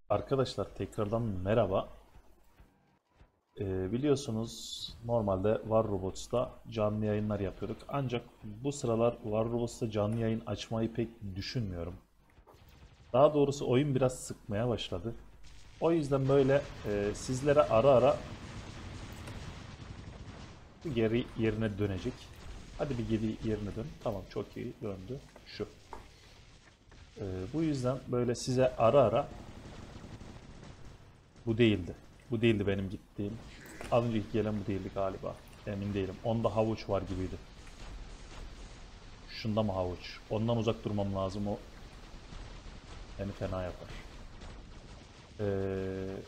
Arkadaşlar tekrardan merhaba. Biliyorsunuz normalde War Robots'ta canlı yayınlar yapıyorduk. Ancak bu sıralar War Robots'ta canlı yayın açmayı pek düşünmüyorum. Daha doğrusu oyun biraz sıkmaya başladı. O yüzden böyle sizlere ara ara geri yerine dönecek. Hadi bir geri yerine dön. Tamam, çok iyi döndü. Şu. Bu yüzden böyle size ara ara bu değildi. Bu değildi benim gittiğim. Az önceki gelen bu değildi galiba. Emin değilim. Onda havuç var gibiydi. Şunda mı havuç? Ondan uzak durmam lazım. O beni fena yapar. Ee,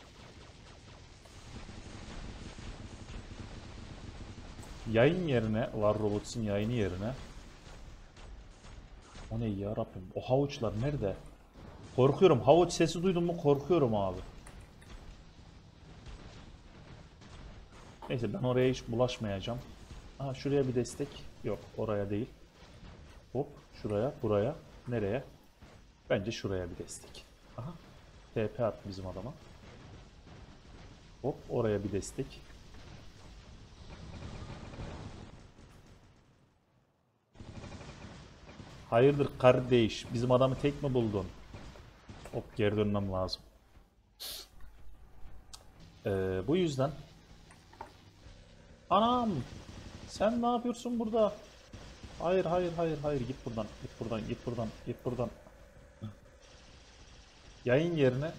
Yayın yerine, War Robots'un yayını yerine o ne ya Rabbim? O havuçlar nerede? Korkuyorum. Havuç sesi duydum mu korkuyorum abi. Neyse, ben oraya hiç bulaşmayacağım. Aha, şuraya bir destek. Yok, oraya değil. Hop, şuraya, buraya. Nereye? Bence şuraya bir destek. Aha. TP at bizim adama. Hop, oraya bir destek. Hayırdır kardeş? Bizim adamı tek mi buldun? Hop, geri dönmem lazım. Bu yüzden... Anam! Sen ne yapıyorsun burada? Hayır, hayır, hayır, hayır. Git buradan, git buradan, git buradan, git buradan. Yayın yerine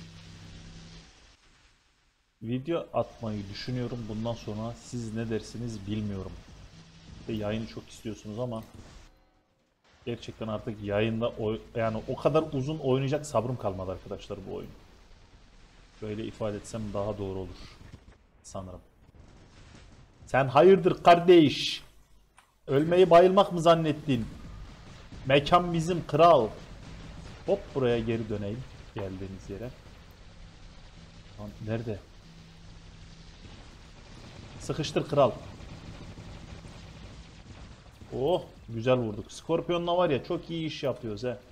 video atmayı düşünüyorum. Bundan sonra siz ne dersiniz bilmiyorum. Yayını çok istiyorsunuz ama gerçekten artık yayında yani o kadar uzun oynayacak sabrım kalmadı arkadaşlar bu oyun. Böyle ifade etsem daha doğru olur sanırım. Sen hayırdır kardeş? Ölmeyi bayılmak mı zannettin? Mekan bizim kral. Hop, buraya geri döneyim. Geldiğiniz yere. Lan nerede? Sıkıştır kral. Oh, güzel vurduk. Skorpion'la var ya, çok iyi iş yapıyoruz he.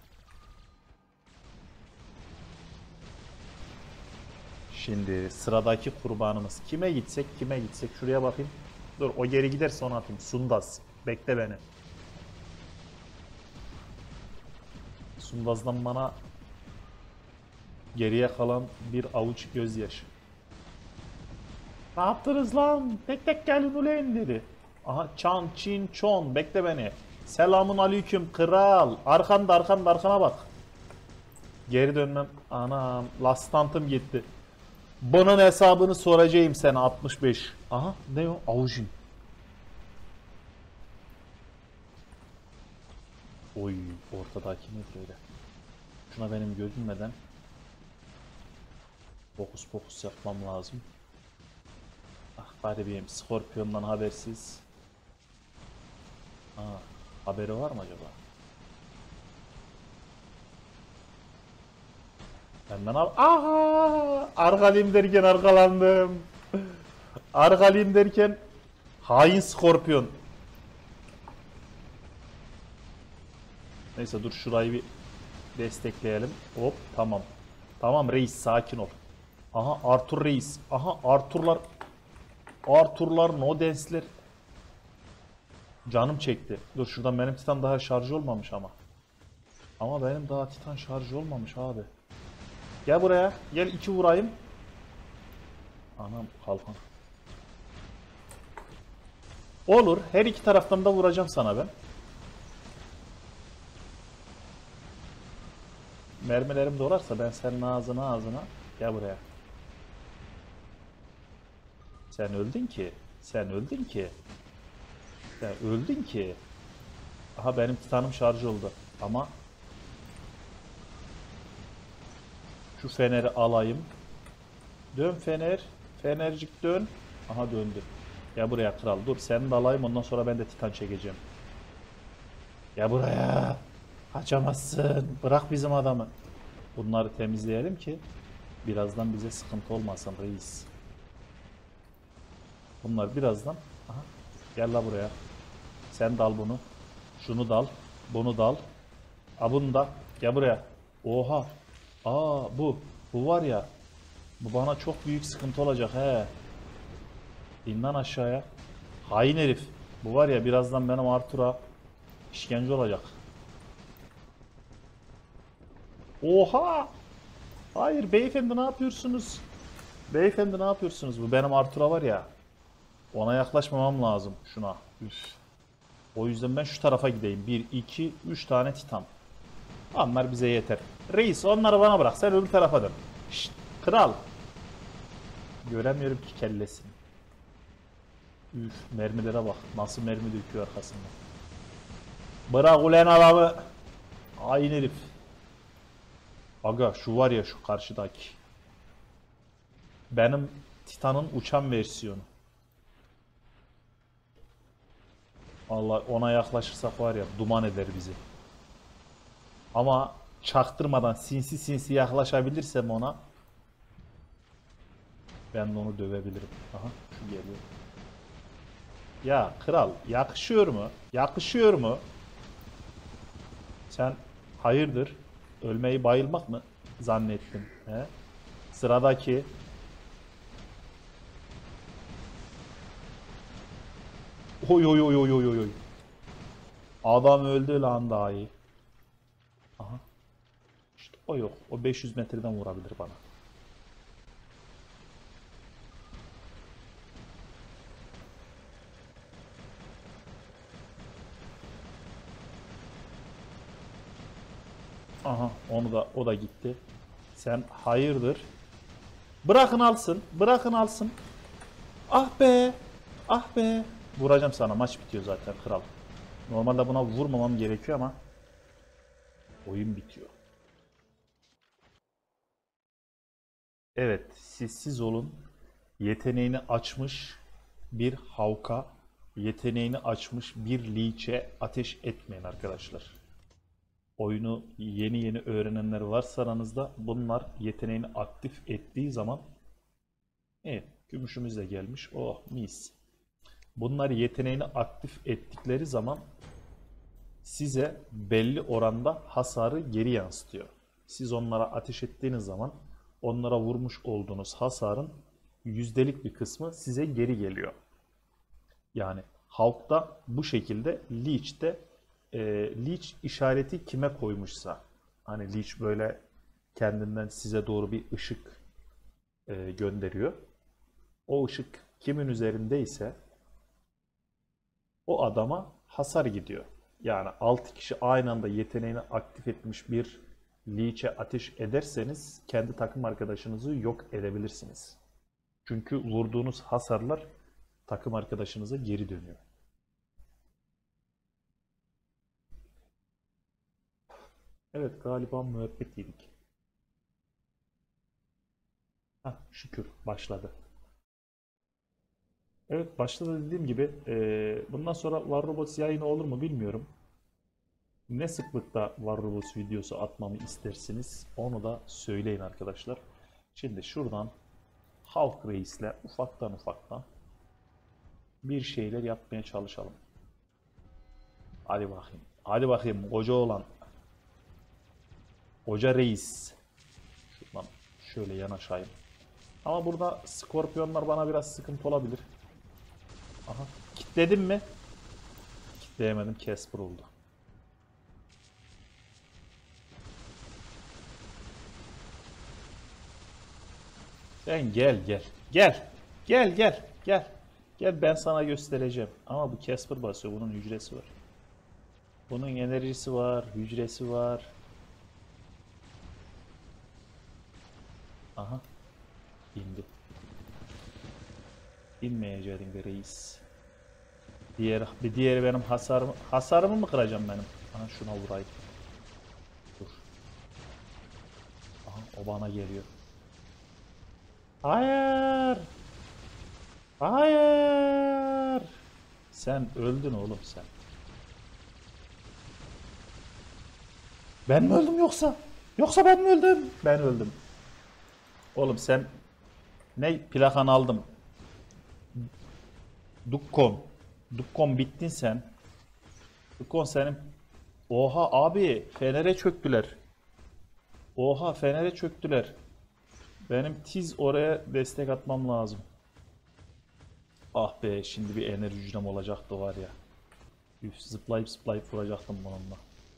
Şimdi sıradaki kurbanımız. Kime gitsek, kime gitsek. Şuraya bakayım. Dur, o geri giderse onu atayım. Sundaz. Bekle beni. Sundaz'dan bana geriye kalan bir avuç gözyaşı. Ne yaptınız lan? Tek tek gelin uleyin dedi. Aha, çan çin çon, bekle beni. Selamun aleyküm kral. Arkanda, arkanda, arkana bak. Geri dönmem. Anam, lastantım gitti. Bunun hesabını soracağım sana 65. Aha, ne o? Avucin. Oy, ortadaki nedir öyle? Şuna benim gözünmeden fokus fokus yapmam lazım. Ah garibim, Scorpion'dan habersiz. Aa, haberi var mı acaba? Benden al. Aha! Arkalayayım derken arkalandım. Arkalayayım derken hain Scorpion. Neyse, dur şurayı bir destekleyelim. Hop, tamam. Tamam reis, sakin ol. Aha, Arthur reis. Aha, Arthur'lar. Arthur'lar, no dance'ler. Canım çekti. Dur, şuradan benim Titan daha şarj olmamış ama. Ama benim daha Titan şarj olmamış abi. Gel buraya. Gel, iki vurayım. Anam, kalkan. Olur. Her iki taraftan da vuracağım sana ben. Mermilerim dolarsa ben senin ağzına. Gel buraya. Sen öldün ki. Sen öldün ki. Sen öldün ki. Aha, benim Titan'ım şarj oldu. Ama şu feneri alayım. Dön fener. Fenercik dön. Aha, döndü. Gel buraya kral. Dur, seni de alayım, ondan sonra ben de Titan çekeceğim. Gel buraya. Kaçamazsın. Bırak bizim adamı. Bunları temizleyelim ki birazdan bize sıkıntı olmasın reis. Bunlar birazdan. Aha, gel la buraya. Sen dal bunu. Şunu dal. Bunu dal. A, bunu da. Gel buraya. Oha. Aa, bu. Bu var ya. Bu bana çok büyük sıkıntı olacak he. İn lan aşağıya. Hain herif. Bu var ya birazdan benim Arthur'a işkence olacak. Oha! Hayır beyefendi ne yapıyorsunuz? Beyefendi ne yapıyorsunuz? Bu benim Arthur'a var ya. Ona yaklaşmamam lazım şuna. Üf. O yüzden ben şu tarafa gideyim. 1, 2, 3 tane titan. Onlar bize yeter. Reis onları bana bırak. Sen öbür tarafa dön. Şşt, kral. Göremiyorum ki kellesini. Üf, mermilere bak. Nasıl mermi döküyor arkasından. Bırak ulen adamı. Hain herif. Aga şu var ya şu karşıdaki. Benim Titan'ın uçan versiyonu. Allah ona yaklaşırsak var ya duman eder bizi. Ama çaktırmadan sinsi sinsi yaklaşabilirsem ona ben de onu dövebilirim. Aha şu geliyor. Ya kral yakışıyor mu? Yakışıyor mu? Sen hayırdır? Ölmeyi bayılmak mı zannettin? He? Sıradaki oy oy oy oy oy oy. Adam öldü lan daha iyi. Aha. İşte o yok. O 500 metreden vurabilir bana. Aha o da gitti. Sen hayırdır? Bırakın alsın. Bırakın alsın. Ah be. Ah be. Vuracağım sana. Maç bitiyor zaten kral. Normalde buna vurmamam gerekiyor ama oyun bitiyor. Evet, siz olun. Yeteneğini açmış bir Hawk'a, yeteneğini açmış bir Leech'e ateş etmeyin arkadaşlar. Oyunu yeni öğrenenler varsa aranızda bunlar yeteneğini aktif ettiği zaman evet, gümüşümüz de gelmiş. Oh mis. Bunlar yeteneğini aktif ettikleri zaman size belli oranda hasarı geri yansıtıyor. Siz onlara ateş ettiğiniz zaman onlara vurmuş olduğunuz hasarın yüzdelik bir kısmı size geri geliyor. Yani Hawk'ta bu şekilde, Leech'te Leech işareti kime koymuşsa, hani Leech böyle kendinden size doğru bir ışık gönderiyor. O ışık kimin üzerindeyse o adama hasar gidiyor. Yani 6 kişi aynı anda yeteneğini aktif etmiş bir Leech'e ateş ederseniz kendi takım arkadaşınızı yok edebilirsiniz. Çünkü vurduğunuz hasarlar takım arkadaşınıza geri dönüyor. Evet galiba müebbet yedik. Hah, şükür başladı. Evet başladı dediğim gibi bundan sonra War Robots yayını olur mu bilmiyorum. Ne sıklıkta War Robots videosu atmamı istersiniz onu da söyleyin arkadaşlar. Şimdi şuradan Halk Reis'le ufaktan bir şeyler yapmaya çalışalım. Hadi bakayım. Hadi bakayım koca olan. Koca reis. Şuradan şöyle yanaşayım. Ama burada skorpiyonlar bana biraz sıkıntı olabilir. Aha. Kitledim mi? Kitleyemedim. Casper oldu. Sen gel. Gel. Gel ben sana göstereceğim. Ama bu Casper basıyor. Bunun hücresi var. Bunun enerjisi var. Hücresi var. Aha. İndi. İnmeyeceğin bir reis. Diğeri benim hasarımı mı kıracağım benim? Aha şuna vurayım. Dur. Aha o bana geliyor. Hayır. Hayır. Sen öldün oğlum sen. Ben mi öldüm yoksa? Yoksa ben mi öldüm? Ben öldüm. Oğlum sen ne plakanı aldım. Dukkon. Dukkon bittin sen. Dukkon senin. Oha abi Fener'e çöktüler. Oha Fener'e çöktüler. Benim tiz oraya destek atmam lazım. Ah be, şimdi bir enerji hücrem olacaktı var ya. Üf, zıplayıp zıplayıp vuracaktım bununla.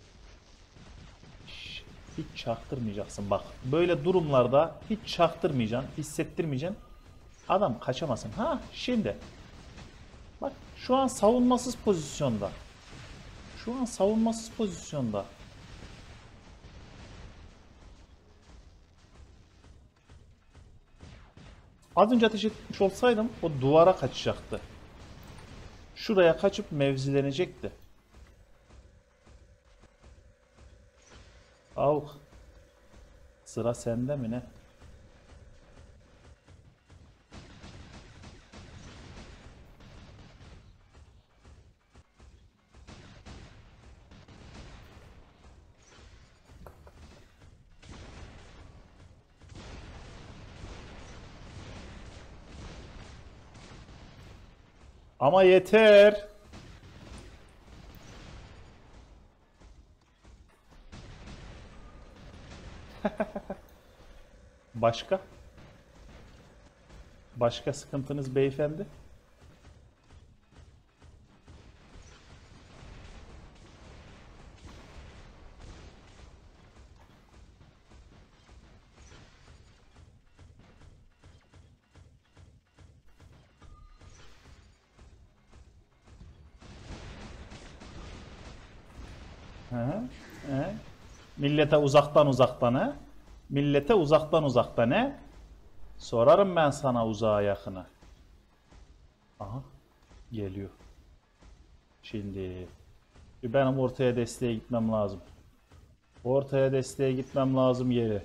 Hiç çaktırmayacaksın bak. Böyle durumlarda hiç çaktırmayacaksın, hissettirmeyeceksin. Adam kaçamasın. Ha şimdi. Bak şu an savunmasız pozisyonda. Şu an savunmasız pozisyonda. Az önce ateş etmiş olsaydım o duvara kaçacaktı. Şuraya kaçıp mevzilenecekti. Avuk. Sıra sende mi ne? Ama yeter. Başka? Başka sıkıntınız beyefendi? Hı hı. He? Millete uzaktan uzaktan he? Millete uzaktan uzaktan he? Sorarım ben sana uzağa yakına. Aha geliyor. Şimdi benim ortaya desteğe gitmem lazım. Ortaya desteğe gitmem lazım yeri.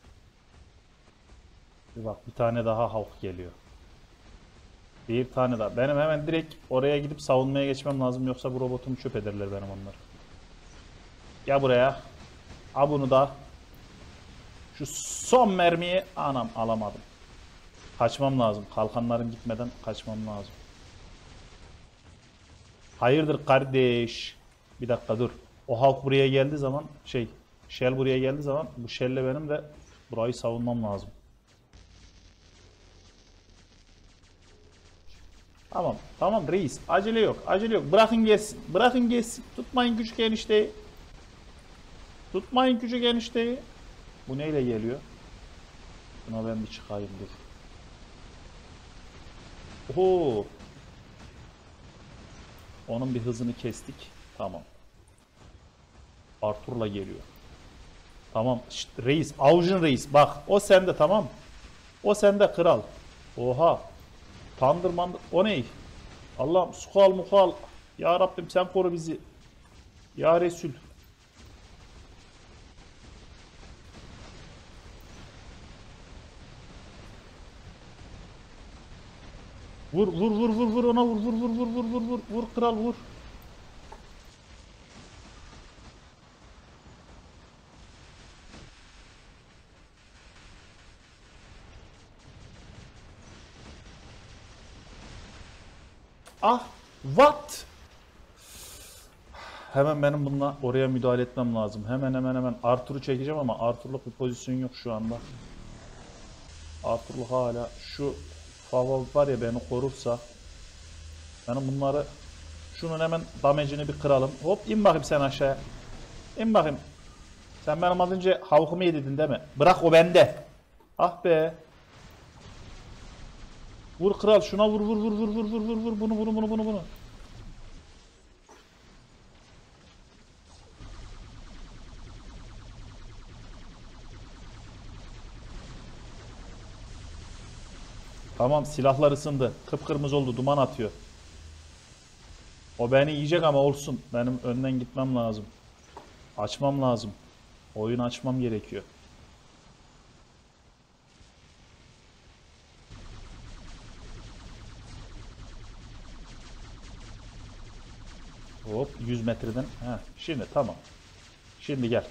Bir bak bir tane daha halk geliyor. Bir tane daha. Benim hemen direkt oraya gidip savunmaya geçmem lazım. Yoksa bu robotumu çöp ederler benim onlar. Gel buraya. Al bunu da. Şu son mermiyi anam alamadım. Kaçmam lazım. Kalkanlarım gitmeden kaçmam lazım. Hayırdır kardeş? Bir dakika dur. O halk buraya geldiği zaman Shell buraya geldiği zaman bu Shell'le benim de burayı savunmam lazım. Tamam. Tamam reis. Acele yok. Acele yok. Bırakın gelsin. Bırakın gelsin. Tutmayın küçük enişteyi. Tutmayın küçük enişteyi. Bu neyle geliyor? Buna ben bir çıkayım dur. Oho. Onun bir hızını kestik. Tamam. Arthur'la geliyor. Tamam. Şşt, reis. Avucun reis. Bak. O sende tamam. O sende kral. Oha. Tandır. O ne? Allah'ım sukal mukal. Ya Rabbim sen koru bizi. Ya Resul. Vur ona vur kral vur. Ah what? Hemen benim bununla oraya müdahale etmem lazım. Hemen Arthur'u çekeceğim ama Arthur'luk bir pozisyon yok şu anda. Arthur'luk hala şu Favol var ya beni korursa benim bunları şunun hemen damage'ini bir kıralım. Hop in bakayım sen aşağıya. İn bakayım. Sen benim az önce havkumu yedin değil mi? Bırak o bende. Ah be. Vur kral şuna vur bunu. Tamam silahlar ısındı. Kıpkırmızı oldu duman atıyor. O beni yiyecek ama olsun. Benim önden gitmem lazım. Açmam lazım. Oyun açmam gerekiyor. Hop 100 metreden. Heh, şimdi tamam. Şimdi gel.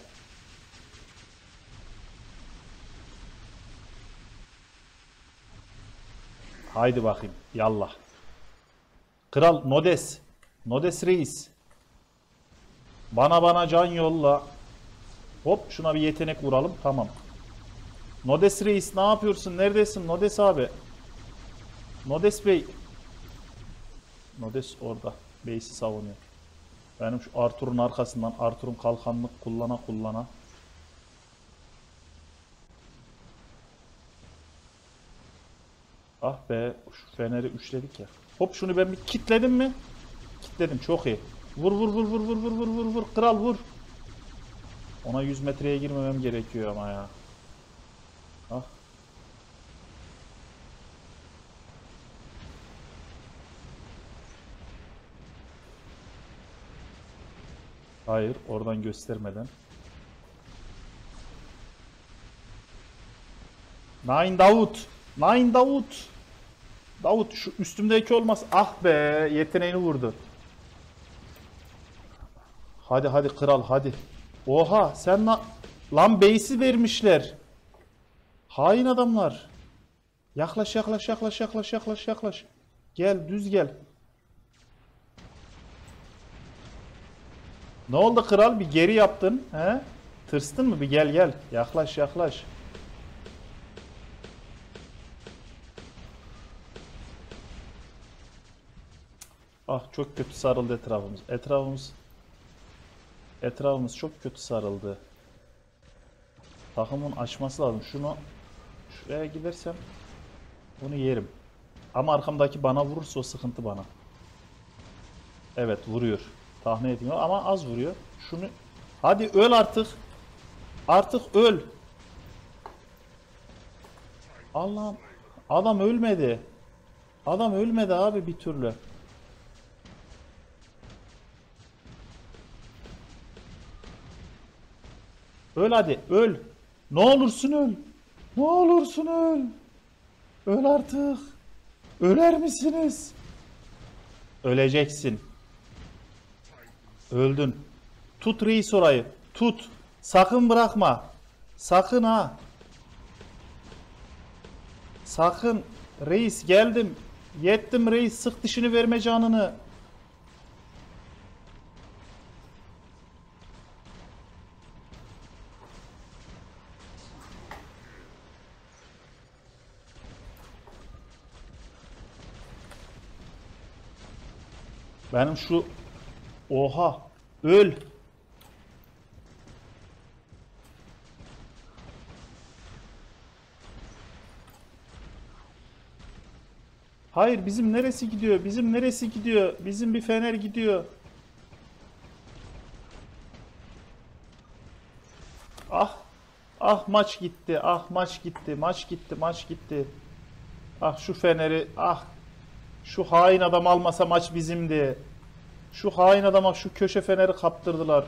Haydi bakayım. Yallah. Kral Nodes. Nodes reis. Bana can yolla. Hop şuna bir yetenek vuralım. Tamam. Nodes Reis ne yapıyorsun? Neredesin Nodes abi? Nodes Bey. Nodes orada. Base'i savunuyor. Benim şu Arthur'un arkasından Arthur'un kalkanını kullana. Ah be, şu feneri üçledik ya. Hop şunu ben bir kitledim mi? Kitledim, çok iyi. Vur. Kral vur. Ona 100 metreye girmemem gerekiyor ama ya. Ah. Hayır, oradan göstermeden. Nine Davut. Nine Davut. Davut şu üstümdeki olmaz. Ah be, yeteneğini vurdu. Hadi kral hadi. Oha sen lan base'i vermişler. Hain adamlar. Yaklaş. Gel düz gel. Ne oldu kral, bir geri yaptın he? Tırstın mı, bir gel. Yaklaş. Ah çok kötü sarıldı etrafımız. Etrafımız çok kötü sarıldı. Takımın açması lazım. Şuraya gidersem bunu yerim. Ama arkamdaki bana vurursa o sıkıntı bana. Evet vuruyor. Tahmin ediyorum ama az vuruyor. Hadi öl artık. Artık öl. Allah'ım. Adam ölmedi. Adam ölmedi abi bir türlü. Öl hadi öl. Ne olursun öl. Ne olursun öl. Öl artık. Öler misiniz? Öleceksin. Öldün. Tut reis orayı. Tut. Sakın bırakma. Sakın ha. Sakın. Reis geldim. Yettim reis. Sık dişini verme canını. Benim şu... Oha. Öl. Hayır bizim neresi gidiyor? Bizim bir fener gidiyor. Ah. Ah maç gitti. Maç gitti. Ah şu feneri. Ah. Şu hain adam almasa maç bizimdi. Şu hain adama şu köşe feneri kaptırdılar.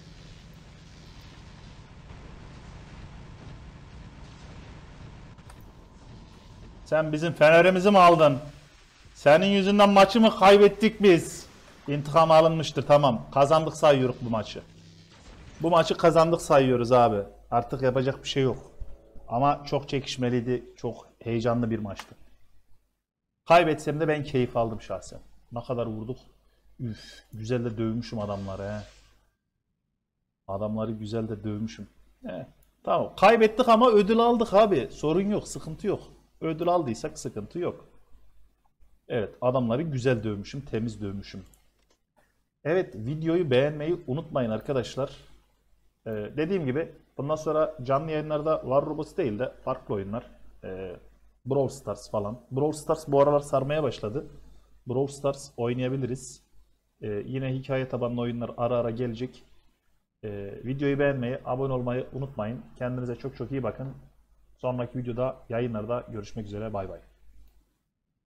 Sen bizim fenerimizi mi aldın? Senin yüzünden maçı mı kaybettik biz? İntikam alınmıştır, tamam. Kazandık sayıyoruz bu maçı. Bu maçı kazandık sayıyoruz abi. Artık yapacak bir şey yok. Ama çok çekişmeliydi. Çok heyecanlı bir maçtı. Kaybetsem de ben keyif aldım şahsen. Ne kadar vurduk. Üf, güzel de dövmüşüm adamları he. Adamları güzel de dövmüşüm. He. Tamam. Kaybettik ama ödül aldık abi. Sorun yok, sıkıntı yok. Ödül aldıysak sıkıntı yok. Evet, adamları güzel dövmüşüm, temiz dövmüşüm. Evet, videoyu beğenmeyi unutmayın arkadaşlar. Dediğim gibi bundan sonra canlı yayınlarda War Robots değil de farklı oyunlar. Brawl Stars falan. Brawl Stars bu aralar sarmaya başladı. Brawl Stars oynayabiliriz. Yine hikaye tabanlı oyunlar ara ara gelecek. Videoyu beğenmeyi, abone olmayı unutmayın. Kendinize çok iyi bakın. Sonraki videoda, yayınlarda görüşmek üzere. Bay bay.